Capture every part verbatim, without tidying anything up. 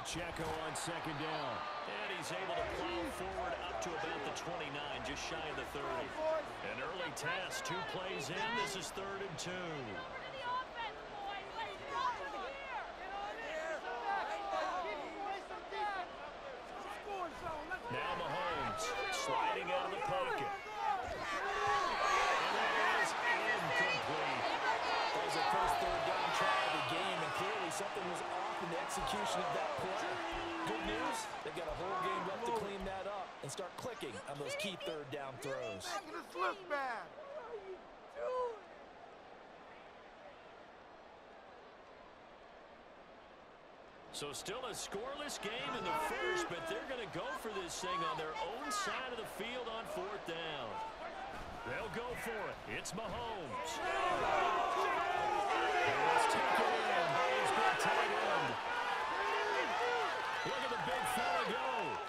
Pacheco on second down. And he's able to plow forward up to about the twenty-nine, just shy of the thirty. An early test, two plays in. This is third and two. Now Mahomes sliding out of the pocket. And that is incomplete. That was the first third down try of the game, and clearly something was off in the execution of that play. Good news, they've got a whole game left to clean that up and start clicking on those key third down throws. Making us look bad. So still a scoreless game in the first, but they're going to go for this thing on their own side of the field on fourth down. They'll go for it. It's Mahomes. Let's take it in by his good tight end. Look at the big fella go.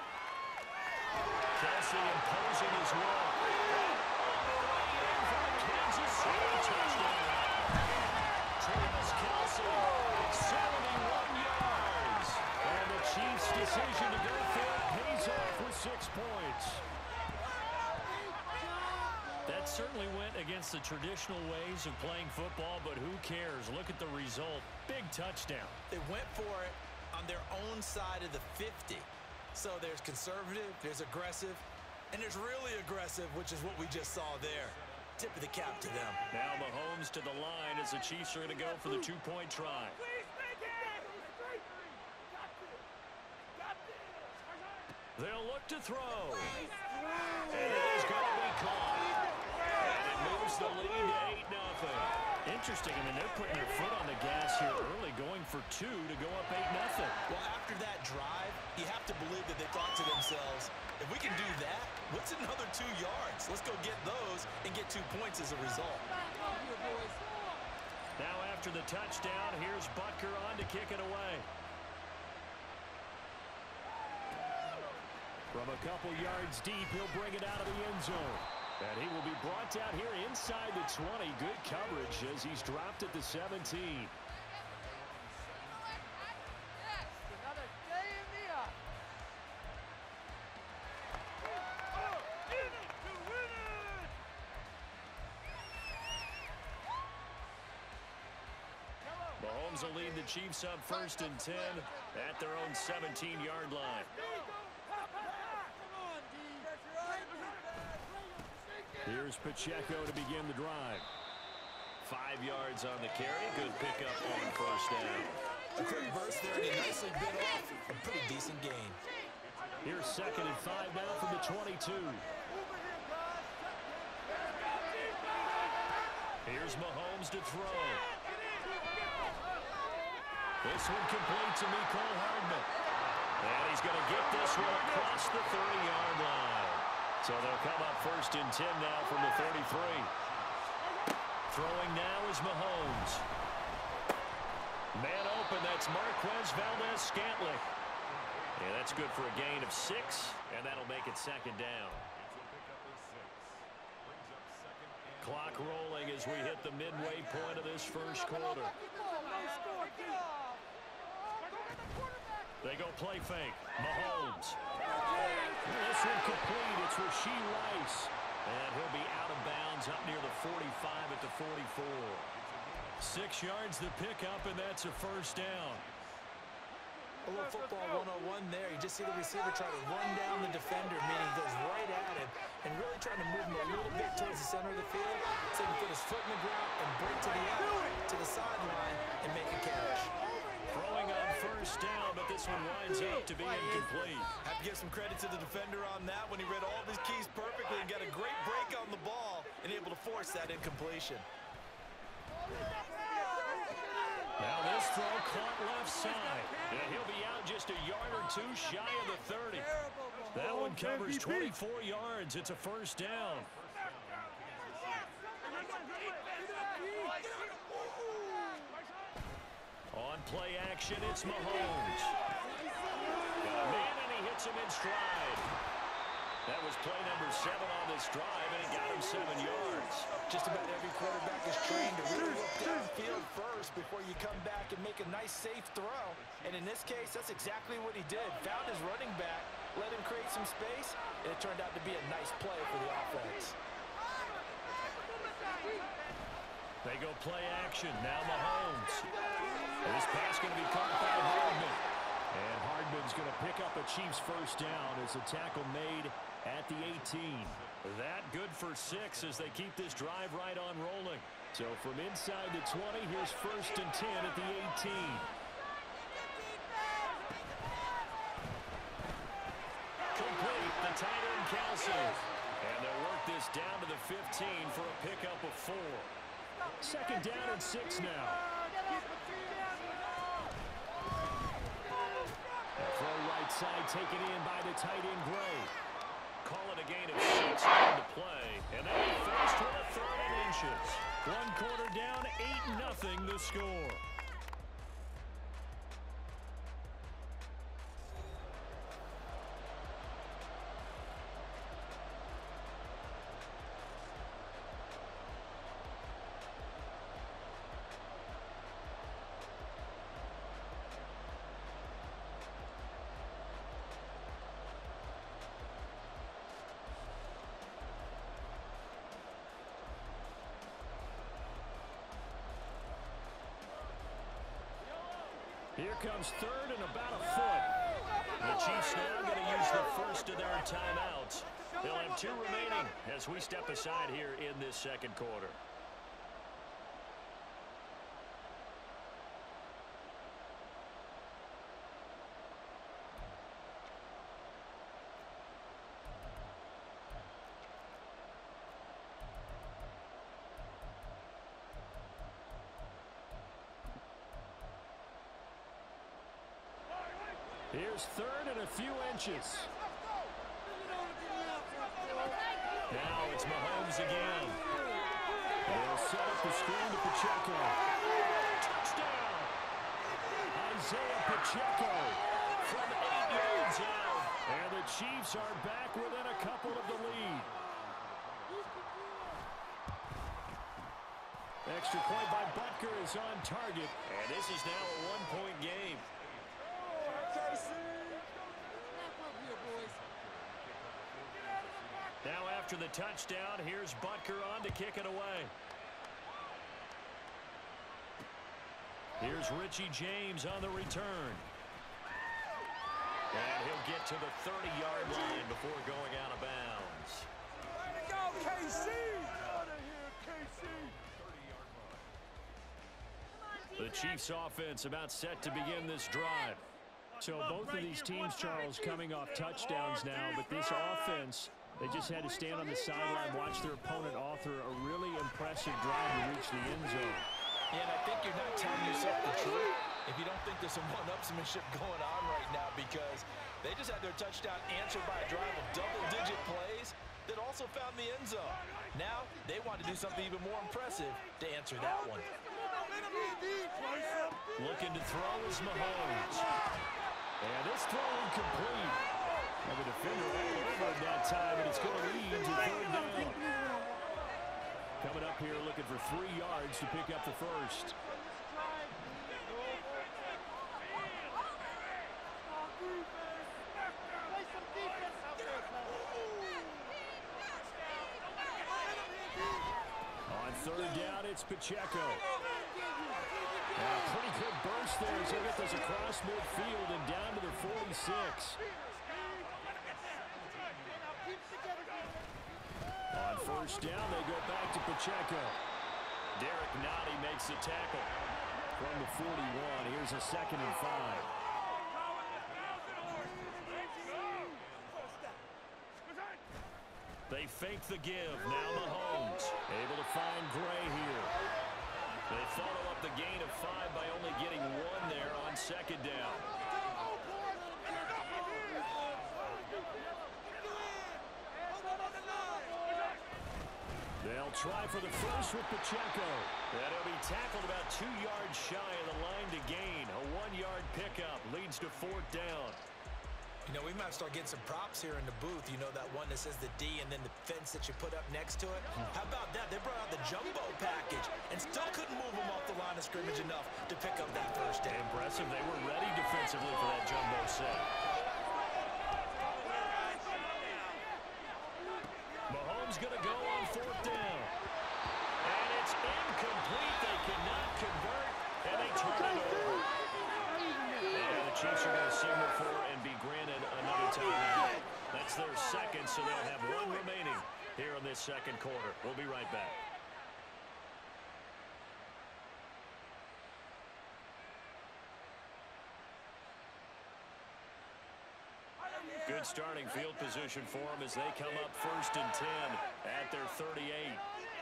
Kelsey imposing his will. Kansas City touchdown. Travis Kelsey, seventy-one yards. And the Chiefs' decision to go for it pays off with six points. That certainly went against the traditional ways of playing football, but who cares? Look at the result. Big touchdown. They went for it on their own side of the fifty. So there's conservative, there's aggressive, and there's really aggressive, which is what we just saw there. Tip of the cap to them. Now Mahomes to the line as the Chiefs are going to go for the two-point try. They'll look to throw. And it is going to be caught. And it moves the lead to eight nothing. Interesting. I mean, they're putting their foot on the gas here early, going for two to go up eight nothing. Well, after that drive, you have to believe that they thought to themselves, if we can do that, what's another two yards? Let's go get those and get two points as a result. Now after the touchdown, here's Butker on to kick it away. From a couple yards deep, he'll bring it out of the end zone. And he will be brought down here inside the twenty. Good coverage as he's dropped at the seventeen. Another day in the eye. Mahomes will lead the Chiefs up first and ten at their own seventeen-yard line. Here's Pacheco to begin the drive. Five yards on the carry. Good pickup on first down. A quick burst there, and he nicely bit off a pretty decent gain. Here's second and five now from the twenty-two. Here's Mahomes to throw. This one complete to Mecole Hardman. And he's going to get this one across the thirty-yard line. So they'll come up first and ten now from the thirty-three. Throwing now is Mahomes. Man open, that's Marquez Valdes-Scantling. Yeah, that's good for a gain of six, and that'll make it second down. Clock rolling as we hit the midway point of this first quarter. They go play fake. Mahomes. This one complete. It's Rashee Rice. And he'll be out of bounds up near the forty-five at the forty-four. Six yards the pickup, and that's a first down. A little football one oh one there. You just see the receiver try to run down the defender, meaning he goes right at him, and really trying to move him a little bit towards the center of the field so he can put his foot in the ground and break to the out, to the sideline and make a catch. Throwing on first down, but this one winds up to be incomplete. Have to give some credit to the defender on that when he read all of his keys perfectly and got a great break on the ball and able to force that incompletion. Now this throw caught left side. And he'll be out just a yard or two shy of the thirty. That one covers twenty-four yards. It's a first down. On play action, it's Mahomes. Got a man, and he hits him in stride. That was play number seven on this drive, and it got him seven yards. Just about every quarterback is trained to really look downfield first first before you come back and make a nice, safe throw. And in this case, that's exactly what he did. Found his running back, let him create some space, and it turned out to be a nice play for the offense. They go play action. Now Mahomes. This pass going to be caught by Hardman. And Hardman's going to pick up a Chiefs first down as a tackle made at the eighteen. That good for six as they keep this drive right on rolling. So from inside the twenty, here's first and ten at the eighteen. Complete, the tight end Kelsey. And they'll work this down to the fifteen for a pickup of four. Second down and six now. A throw right side taken in by the tight end Gray. Call it a gain of six on the play. And then he first with a third and inches. One quarter down, eight nothing the score. Here comes third and about a foot. The Chiefs now going to use the first of their timeouts. They'll have two remaining as we step aside here in this second quarter. Here's third and a few inches. Now it's Mahomes again. They'll set up the screen to Pacheco. Touchdown! Isaiah Pacheco from eight yards out. And the Chiefs are back within a couple of the lead. Extra point by Butker is on target. And this is now a one-point game. Now after the touchdown, here's Butker on to kick it away. Here's Richie James on the return. And he'll get to the thirty-yard line before going out of bounds. Way to go, K C! Out of here, K C! The Chiefs offense about set to begin this drive. So both of these teams, Charles, coming off touchdowns now, but this offense, they just had to stand on the sideline, watch their opponent author a really impressive drive to reach the end zone. Yeah, and I think you're not telling yourself the truth if you don't think there's some one-upsmanship going on right now, because they just had their touchdown answered by a drive of double-digit plays that also found the end zone. Now they want to do something even more impressive to answer that one. Looking to throw is Mahomes. And this throw incomplete. And the defender all over it that time, and it's going to lead to third down. Coming up here looking for three yards to pick up the first. On third down, it's Pacheco. And a pretty good burst there as they get this across midfield and down to the forty-six. On first down, they go back to Pacheco. Derek Nottie makes the tackle from the forty-one. Here's a second and five. They fake the give. Now Mahomes able to find Gray here. They follow up the gain of five by only getting one there on second down. They'll try for the first with Pacheco. That'll be tackled about two yards shy of the line to gain. A one-yard pickup leads to fourth down. You know, we might start getting some props here in the booth. You know, that one that says the D and then the fence that you put up next to it. How about that? They brought out the jumbo package and still couldn't move them off the line of scrimmage enough to pick up that first down. Impressive. They were ready defensively for that jumbo set. Mahomes going to go on fourth down. And it's incomplete. They cannot convert, and they turn it over. And the Chiefs are going to signal for and be granted another timeout. That's their second, so they'll have one remaining here in this second quarter. We'll be right back. Good starting field position for them as they come up first and ten at their thirty-eight.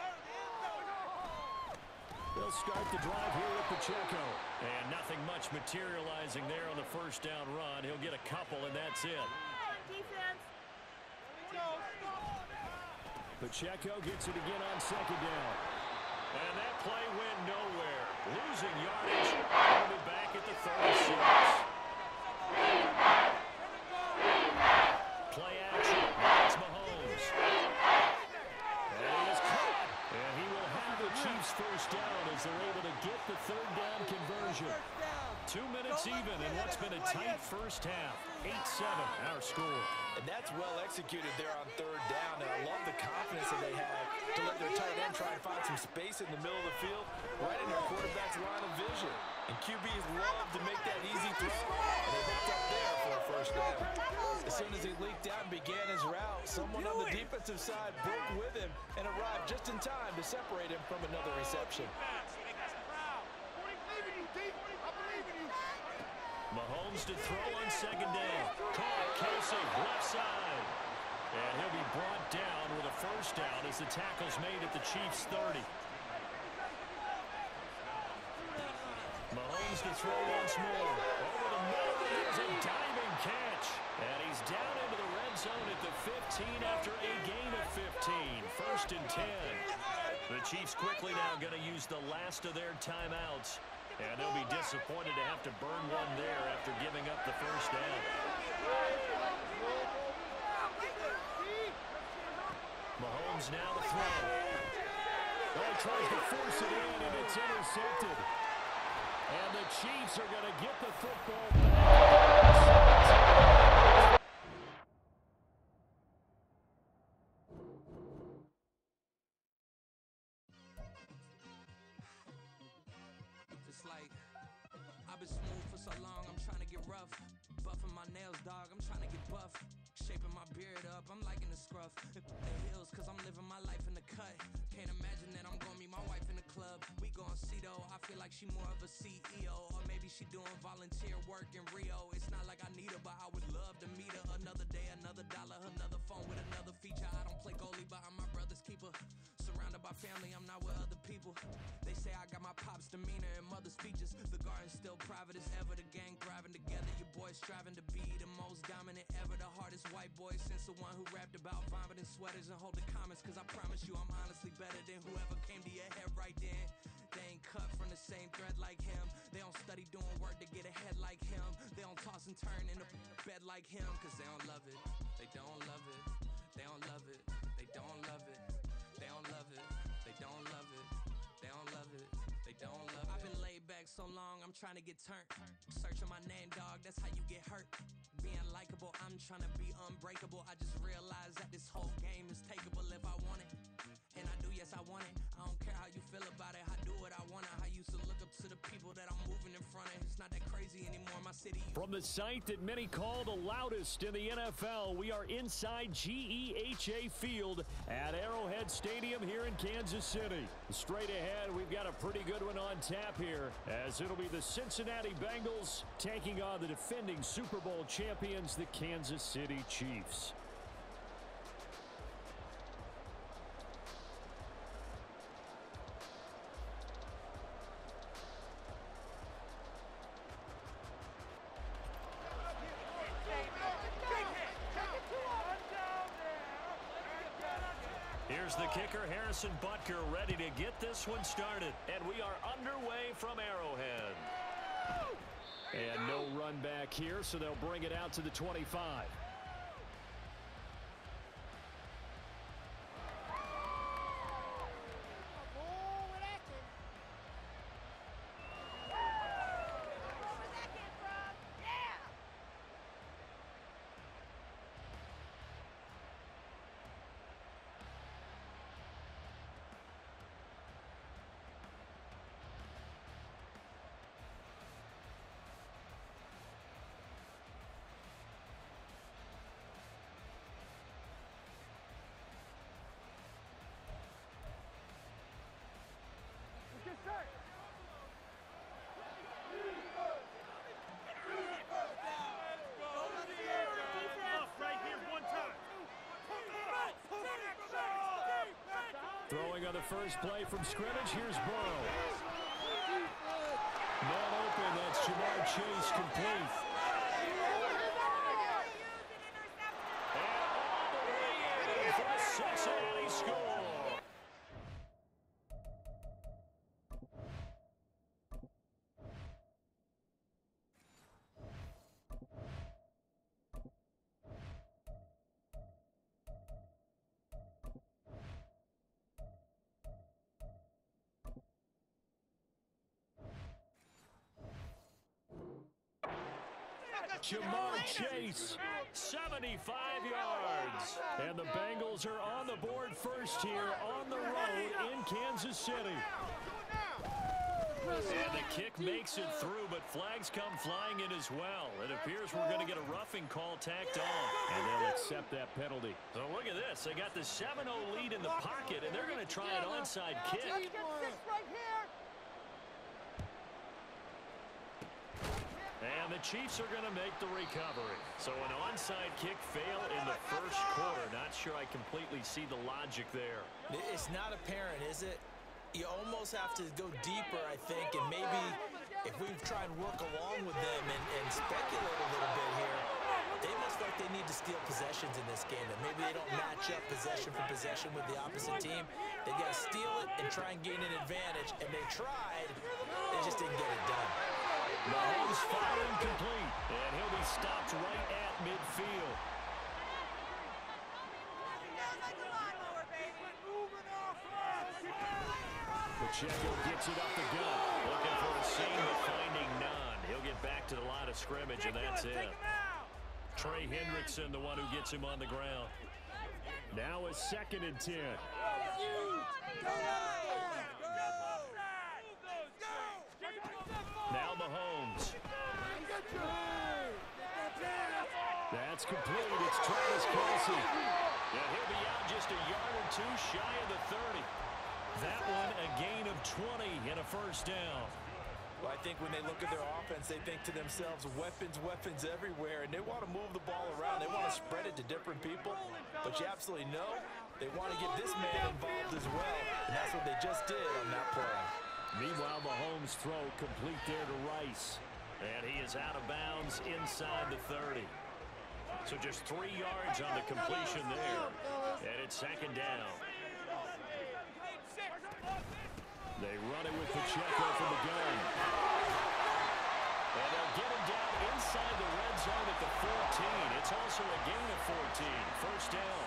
They'll start the drive here with Pacheco. And nothing much materializing there on the first down run. He'll get a couple, and that's it. Pacheco gets it again on second down. And that play went nowhere. Losing yardage. Put it back at the thirty-six. Play action. That's Mahomes. And he is caught. And he will have the Chiefs first down as they're able to get the third down conversion. Two minutes even in what's been a tight first half. eight seven, our score. And that's well executed there on third down. And I love the confidence that they had to let their tight end try and find some space in the middle of the field, right in their quarterback's line of vision. And Q Bs love to make that easy throw, and they hooked up there for a first down. As soon as he leaked out and began his route, someone on the defensive side broke with him and arrived just in time to separate him from another reception. Mahomes to throw on second down. Caught Kelsey, left side. And he'll be brought down with a first down as the tackle's made at the Chiefs' thirty. Mahomes to throw once more. Over the middle, there's a diving catch. And he's down into the red zone at the fifteen after a gain of fifteen. First and ten. The Chiefs quickly now going to use the last of their timeouts. And they'll be disappointed to have to burn one there after giving up the first down. Mahomes now to throw. Oh, he tries to force it in, and it's intercepted. And the Chiefs are going to get the football back. Dog, I'm trying to get buff, shaping my beard up, I'm liking the scruff, the heels, cause I'm living my life in the cut, can't imagine that I'm gonna meet my wife in the club, we gon' see though, I feel like she more of a C E O, or maybe she doing volunteer work in Rio, it's not like I need her, but I would love to meet her, another day, another dollar, another phone with another feature, I don't play goalie, but I'm my brother's keeper, surrounded by family, I'm not with other people, they say I got my pop's demeanor and mother's features, the garden's still private as ever, the gang thriving together, your boys striving to be the most dominant ever, the hardest white boy since the one who rapped about vomiting sweaters and holding comments, cause I promise you I'm honestly better than whoever came to your head right then. They ain't cut from the same thread like him, they don't study doing work to get ahead like him, they don't toss and turn in the bed like him, cause they don't love it, they don't love it, they don't love it, they don't love it, they don't love it, they don't love it, they don't love it, they don't love it. I've been laid back so long, I'm trying to get turned, searching my name, dog, that's how you get hurt. Being likable, I'm trying to be unbreakable. I just realized that this whole game is takeable if I want it. And I do, yes, I want it. I don't care how you feel about it. I do what I want. I used to look up to the people that I'm moving in front of. It's not that crazy anymore. My city. From the site that many call the loudest in the N F L, we are inside G E H A Field at Arrowhead Stadium here in Kansas City. Straight ahead, we've got a pretty good one on tap here, as it'll be the Cincinnati Bengals taking on the defending Super Bowl champions, the Kansas City Chiefs. Here's the kicker, Harrison Butker, ready to get this one started. And we are underway from Arrowhead. And no run back here, so they'll bring it out to the twenty-five. Throwing on the first play from scrimmage, here's Burrow. Man open, that's Jamar Chase complete. And all the way in for a Cincinnati score. Jamar Chase, seventy-five yards. And the Bengals are on the board first here on the road in Kansas City. And the kick makes it through, but flags come flying in as well. It appears we're going to get a roughing call tacked on, and they'll accept that penalty. So look at this. They got the seven oh lead in the pocket, and they're going to try an onside kick. And the Chiefs are going to make the recovery. So an onside kick fail in the first quarter. Not sure I completely see the logic there. It's not apparent, is it? You almost have to go deeper, I think, and maybe if we try and work along with them and, and speculate a little bit here, they must like they need to steal possessions in this game, and maybe they don't match up possession for possession with the opposite team. They got to steal it and try and gain an advantage, and they tried. They just didn't get it done. Mahomes fired incomplete, and he'll be stopped right at midfield. Pacheco gets it up the gut, looking for the seam but finding none. He'll get back to the line of scrimmage, and that's it. Trey Hendrickson, the one who gets him on the ground. Now a second and ten. Now Mahomes. That's complete. It's Travis Kelce. Yeah, he'll be out just a yard or two shy of the thirty. That one a gain of twenty and a first down. Well, I think when they look at their offense, they think to themselves, weapons, weapons everywhere, and they want to move the ball around. They want to spread it to different people, but you absolutely know they want to get this man involved as well, and that's what they just did on that play. Meanwhile, Mahomes' throw complete there to Rice. And he is out of bounds inside the thirty. So just three yards on the completion there. And it's second down. They run it with Pacheco from the gun. And they'll get him down inside the red zone at the fourteen. It's also a gain of fourteen. First down.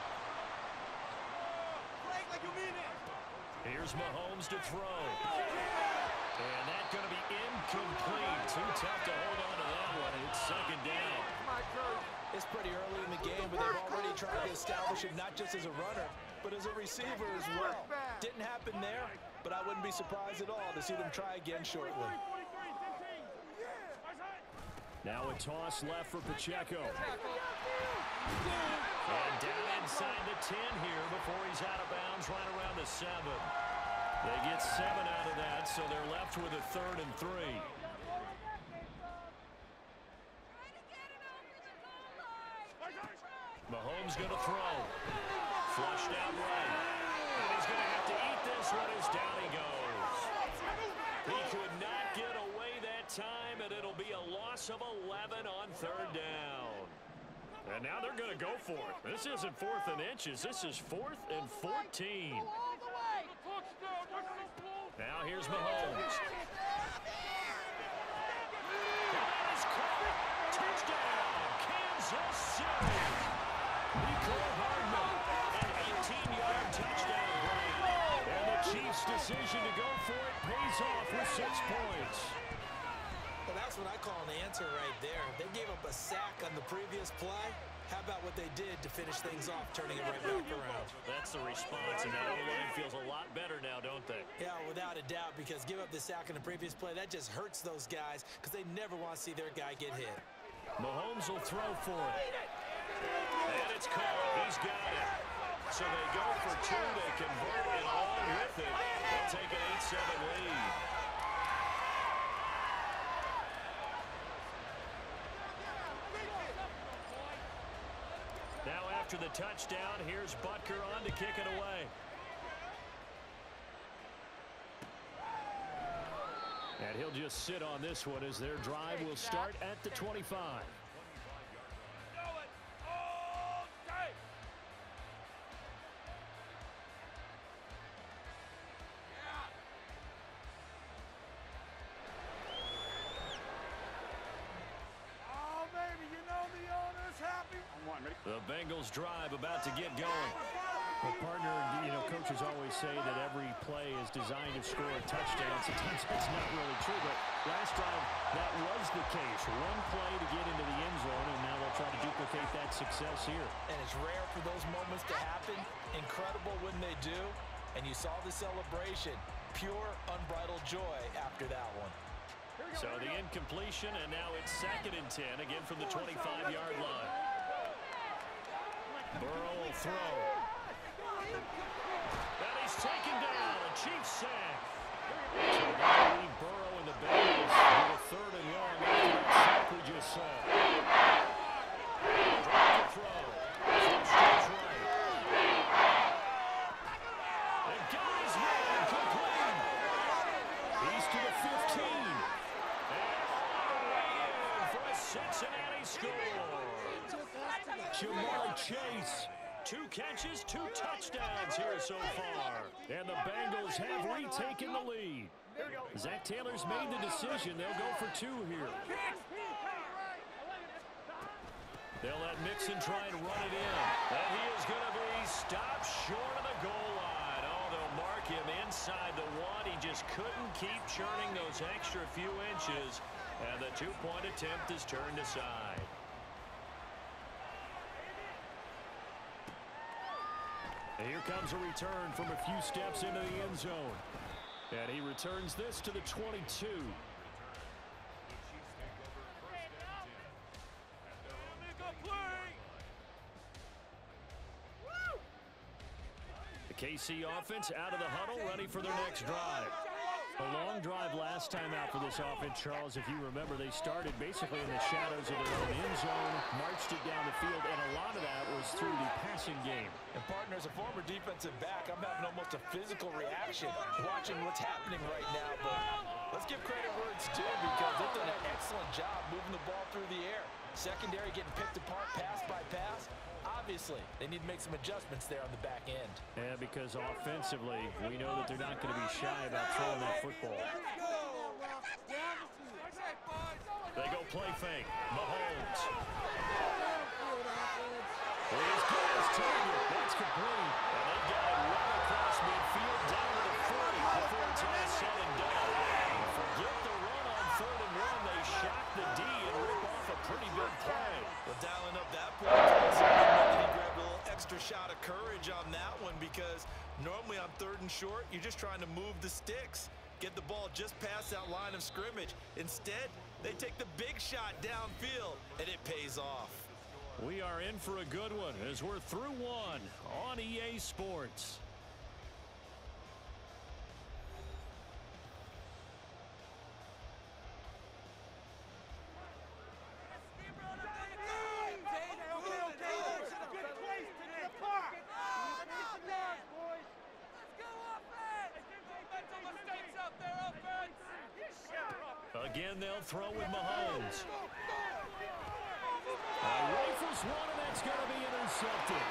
Here's Mahomes to throw. And that's going to be incomplete. Too tough to hold on to that one. It's second down. It's pretty early in the game, but they've already tried to establish him not just as a runner, but as a receiver as well. Didn't happen there, but I wouldn't be surprised at all to see them try again shortly. Now a toss left for Pacheco. And down inside the ten here before he's out of bounds right around the seven. They get seven out of that, so they're left with a third and three. Mahomes going to throw. Flushed out right. And he's going to have to eat this one as down he goes. He could not get away that time, and it'll be a loss of eleven on third down. And now they're going to go for it. This isn't fourth and inches. This is fourth and fourteen. Now here's Mahomes. six points. Well, that's what I call an answer right there. They gave up a sack on the previous play. How about what they did to finish things off, turning it right back around? That's the response, and that O-line feels a lot better now, don't they? Yeah, without a doubt, because give up the sack on the previous play, that just hurts those guys because they never want to see their guy get hit. Mahomes will throw for it. And it's caught. He's got it. So they go for two. They convert it all with it. They'll take an eight seven lead. Now after the touchdown, here's Butker on to kick it away. And he'll just sit on this one as their drive will start at the twenty-five. The Bengals drive about to get going. Well, partner, you know, coaches always say that every play is designed to score a touchdown. Sometimes that's not really true, but last drive, that was the case. One play to get into the end zone, and now they'll try to duplicate that success here. And it's rare for those moments to happen. Incredible when they do. And you saw the celebration. Pure, unbridled joy after that one. So the incompletion, and now it's second and ten, again from the twenty-five yard line. Burrow will throw. And he's taken down. A Chiefs sack. So now leave Burrow and the Bengals with a third and long after that sack we just saw. Drop the throw. Stretch right. And guys, man, complete. He's to the fifteen. And for a Cincinnati score. Jamar Chase. Two catches, two touchdowns here so far. And the Bengals have retaken the lead. Zach Taylor's made the decision. They'll go for two here. They'll let Mixon try and run it in. And he is going to be stopped short of the goal line. Oh, they'll mark him inside the one. He just couldn't keep churning those extra few inches. And the two-point attempt is turned aside. And here comes a return from a few steps into the end zone. And he returns this to the twenty-two. The K C offense out of the huddle, ready for their next drive. A long drive last time out for this offense, Charles. If you remember, they started basically in the shadows of their own end zone, marched it down the field, and a lot of that was through the passing game. And partner, as a former defensive back, I'm having almost a physical reaction watching what's happening right now. But let's give credit where it's due because they've done an excellent job moving the ball through the air. Secondary getting picked apart pass by pass. Obviously, they need to make some adjustments there on the back end. Yeah, because offensively, we know that they're not going to be shy about throwing that football. They go play fake. Mahomes. He's got his target. That's complete. And they got it right across midfield down to the forty before it's all said and done. Forget the run on third and one. They shock the D and rip off a pretty big play. Well, dialing up that point, also that he grabbed a little extra shot of courage on that one because normally on third and short, you're just trying to move the sticks, get the ball just past that line of scrimmage. Instead, they take the big shot downfield, and it pays off. We are in for a good one as we're through one on E A Sports. Again, they'll throw with Mahomes. Uh, rifles one, and that's going to be intercepted.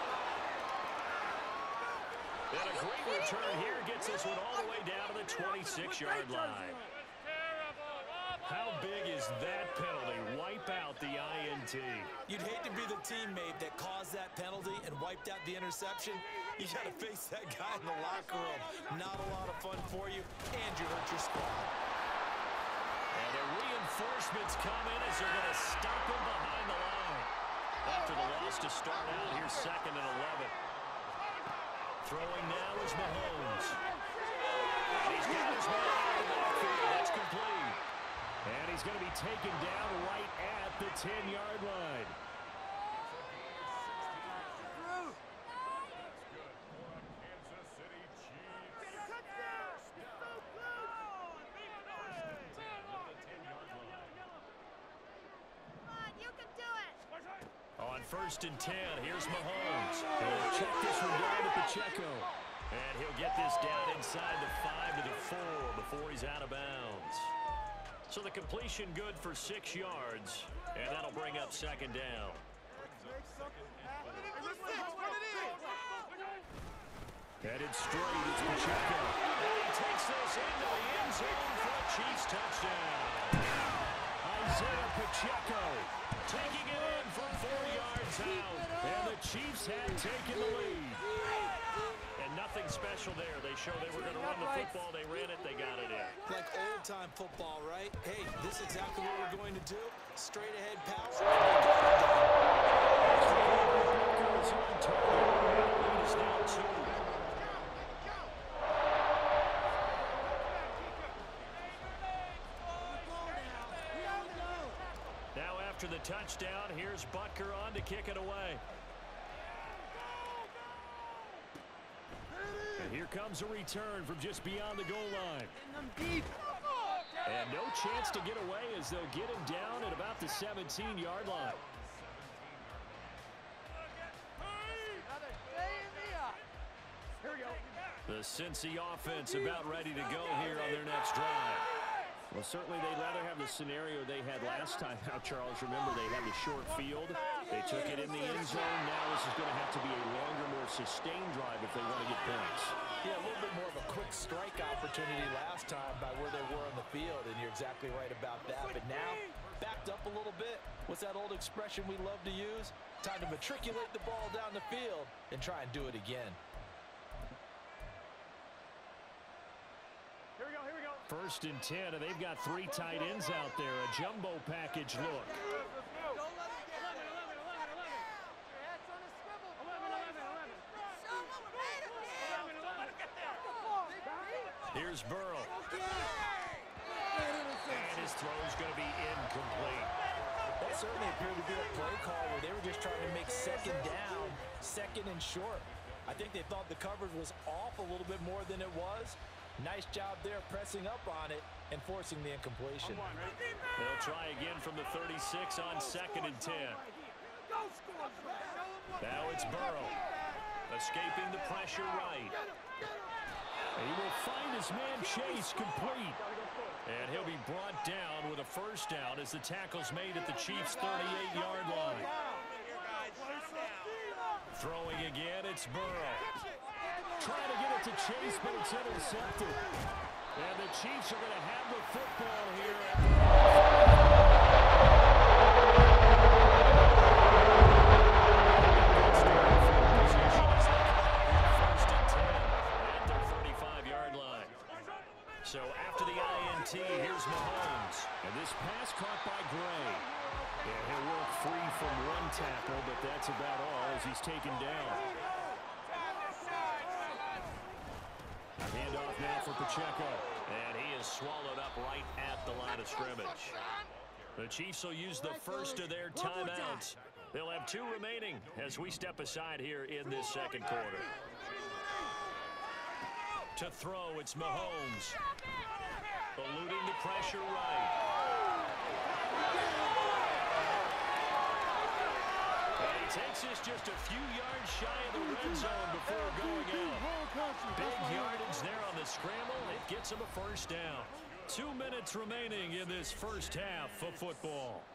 And a great return here gets this one all the way down to the twenty-six yard line. How big is that penalty? Wipe out the I N T. You'd hate to be the teammate that caused that penalty and wiped out the interception. You got to face that guy in the locker room. Not a lot of fun for you, and you hurt your squad. And the reinforcements come in as they're going to stop him behind the line. After the loss to start out, here's second and eleven. Throwing now is Mahomes. And he's got his man out of the backfield. That's complete. And he's going to be taken down right at the ten-yard line. On first and ten, here's Mahomes. He'll check this one down to Pacheco. And he'll get this down inside the five to the four before he's out of bounds. So the completion good for six yards, and that'll bring up second down. Headed straight, it's Pacheco. And he takes this into the end zone for a Chiefs touchdown. Isaiah Pacheco Taking it in from four yards out. And the Chiefs had taken the lead. And nothing special there. They showed they were going to run the football. They ran it. They got it in. Like old-time football, right? Hey, this is exactly what we're going to do. Straight ahead pass. Lead is now two. Now after the touchdown, here's Butker on to kick it away. And here comes a return from just beyond the goal line. And no chance to get away as they'll get him down at about the seventeen-yard line. The Cincy offense about ready to go here on their next drive. Well, certainly they'd rather have the scenario they had last time out, Charles. Remember, they had the short field. They took it in the end zone. Now this is going to have to be a longer, more sustained drive if they want to get points. Yeah, a little bit more of a quick strike opportunity last time by where they were on the field, and you're exactly right about that. But now, backed up a little bit. What's that old expression we love to use? Time to matriculate the ball down the field and try and do it again. First and ten, and they've got three tight ends out there. A jumbo package look. Here's Burrow. And his throw's going to be incomplete. That certainly appeared to be a play call where they were just trying to make second down, second and short. I think they thought the coverage was off a little bit more than it was. Nice job there pressing up on it and forcing the incompletion. They'll try again from the thirty-six on second and ten. Now it's Burrow. Escaping the pressure right. He will find his man Chase complete. And he'll be brought down with a first down as the tackle's made at the Chiefs' thirty-eight-yard line. Throwing again, it's Burrow. Trying to get it to Chase, but it's intercepted. And the Chiefs are going to have the football here. First and ten at their thirty-five-yard line. So after the I N T, here's Mahomes. And this pass caught by Gray. Yeah, he'll work free from one tackle, but that's about all as he's taken down. Handoff now for Pacheco. And he is swallowed up right at the line of scrimmage. The Chiefs will use the first of their timeouts. They'll have two remaining as we step aside here in this second quarter. To throw, it's Mahomes. Eluding the pressure right. And he takes this just a few yards shy of the red zone before going out. Big yardage there on the scramble. It gets him a first down. Two minutes remaining in this first half of football.